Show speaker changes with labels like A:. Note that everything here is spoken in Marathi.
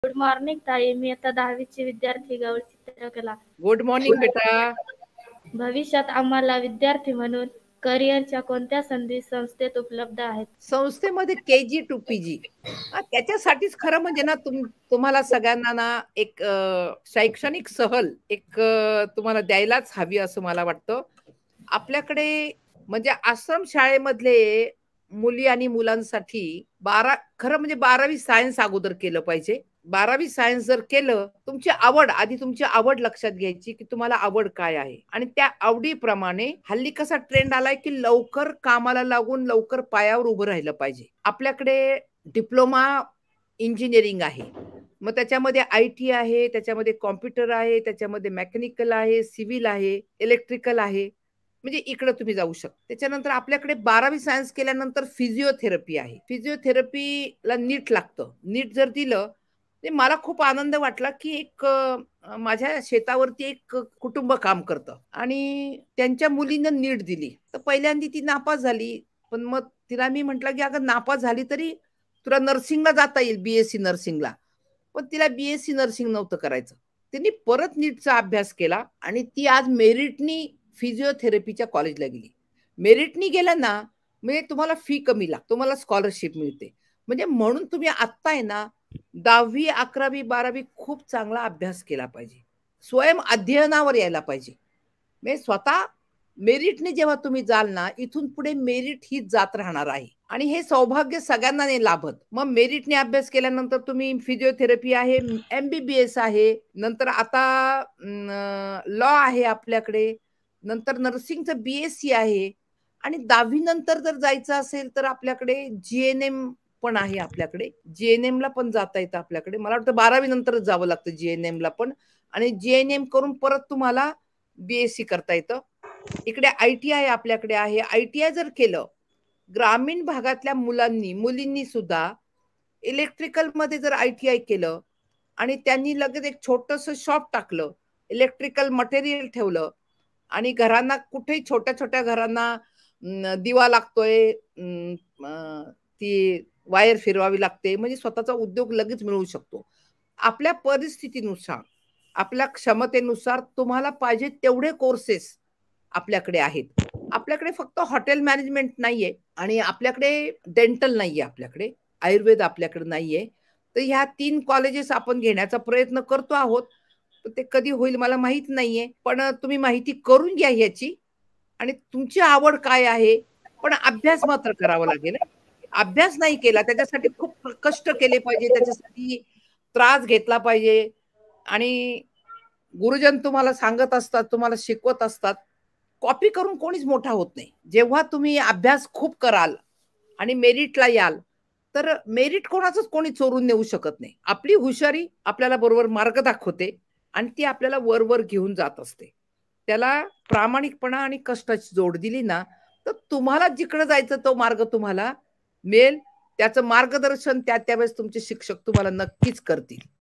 A: गुड मॉर्निंग ताई. मी आता 10वीची विद्यार्थी गौरी चित्रकला.
B: गुड मॉर्निंग बेटा.
A: भविष्यात आम्हाला विद्यार्थी म्हणून करिअरच्या कोणत्या संधी संस्थेत उपलब्ध आहेत?
B: संस्थेमध्ये KG to PG त्याच्यासाठीच खरं म्हणजे ना तुम्हाला सगळ्यांना ना एक शैक्षणिक सहल एक तुम्हाला द्यायलाच हवी असं मला वाटतं. आपल्याकडे म्हणजे आश्रम शाळेमधले मुली आणि मुलांसाठी खरं म्हणजे 12वी सायन्स अगोदर केलं पाहिजे. 12वी सायन्स जर केलं, तुमची आधी तुमची आवड लक्षात घ्यायची की तुम्हाला आवड काय आहे आणि त्या आवडीप्रमाणे हल्ली कसा ट्रेंड आलाय की लवकर कामाला लागून लवकर पायावर उभं राहिलं पाहिजे. आपल्याकडे डिप्लोमा इंजिनिअरिंग आहे. मग त्याच्यामध्ये IT आहे, त्याच्यामध्ये कॉम्प्युटर आहे, त्याच्यामध्ये मेकॅनिकल आहे, सिव्हिल आहे, इलेक्ट्रिकल आहे. म्हणजे इकडे तुम्ही जाऊ शकता. त्याच्यानंतर आपल्याकडे 12वी सायन्स केल्यानंतर फिजिओथेरपी आहे. फिजिओथेरपीला नीट लागतं. नीट जर दिलं ते मला खूप आनंद वाटला की एक माझ्या शेतावरती एक कुटुंब काम करतं आणि त्यांच्या मुलीनं नीट दिली. तर पहिल्यांदा ती नापास झाली. पण मग तिला मी म्हटलं की अगं नापास झाली तरी तुला नर्सिंगला जाता येईल, BSc नर्सिंगला. पण तिला BSc नर्सिंग नव्हतं करायचं. तिने परत नीटचा अभ्यास केला आणि ती आज मेरिटनी फिजिओथेरपीच्या कॉलेजला गेली. मेरिटनी गेलं ना, म्हणजे तुम्हाला फी कमी लागते, तुम्हाला स्कॉलरशिप मिळते. म्हणजे म्हणून तुम्ही आत्ता आहे ना 10वी, 11वी, 12वी खूप चांगला अभ्यास केला पाहिजे. स्वयं अध्ययनावर यायला पाहिजे. म्हणजे स्वतः मेरिटने जेव्हा तुम्ही जाल ना, इथून पुढे मेरिट हीच जात राहणार आहे आणि हे सौभाग्य सगळ्यांना नाही लाभत. मग मेरिटने अभ्यास केल्यानंतर तुम्ही फिजिओथेरपी आहे, MBBS आहे, नंतर आता लॉ आहे आपल्याकडे, नंतर नर्सिंगचं BSc आहे आणि 10वी नंतर जर जायचं असेल तर आपल्याकडे GNM पण आहे आपल्याकडे. GNMला पण जाता येतं आपल्याकडे. मला वाटतं 12वी नंतरच जावं लागतं GNMला पण आणि GNM करून परत तुम्हाला BSc करता येतं. इकडे ITI आपल्याकडे आहे. ITI जर केलं, ग्रामीण भागातल्या मुलींनी सुद्धा इलेक्ट्रिकलमध्ये जर ITI केलं आणि त्यांनी लगेच एक छोटंसं शॉप टाकलं, इलेक्ट्रिकल मटेरियल ठेवलं आणि घरांना कुठेही छोट्या-छोट्या घरांना दिवा लागतोय, ती वायर फिरवावी लागते, म्हणजे स्वतःचा उद्योग लगेच मिळू शकतो. आपल्या परिस्थितीनुसार, आपल्या क्षमतेनुसार तुम्हाला पाहिजे तेवढे कोर्सेस आपल्याकडे आहेत. आपल्याकडे फक्त हॉटेल मॅनेजमेंट नाहीये आणि आपल्याकडे डेंटल नाहीये आपल्याकडे. आयुर्वेद आपल्याकडे नाहीये. तर ह्या 3 कॉलेजेस आपण घेण्याचा प्रयत्न करतो आहोत. ते कधी होईल मला माहीत नाहीये. पण तुम्ही माहिती करून घ्या ह्याची आणि तुमची आवड काय आहे? पण अभ्यास मात्र करावा लागेल. अभ्यास नाही केला त्याच्यासाठी खूप कष्ट केले पाहिजे. त्याच्यासाठी त्रास घेतला पाहिजे आणि गुरुजन तुम्हाला सांगत असतात, तुम्हाला शिकवत असतात. कॉपी करून कोणीच मोठा होत नाही. जेव्हा तुम्ही अभ्यास खूप कराल आणि मेरिटला याल, तर मेरिट कोणाचंच कोणी चोरून नेऊ शकत नाही. आपली हुशारी आपल्याला बरोबर मार्ग दाखवते आणि ती आपल्याला वर-वर घेऊन जात असते. त्याला प्रामाणिकपणा आणि कष्टाची जोड दिली ना, तर तुम्हाला जिकडे जायचं तो मार्ग तुम्हाला मिळेल. त्याचं मार्गदर्शन त्या-त्यावेळेस तुमचे शिक्षक तुम्हाला नक्कीच करतील.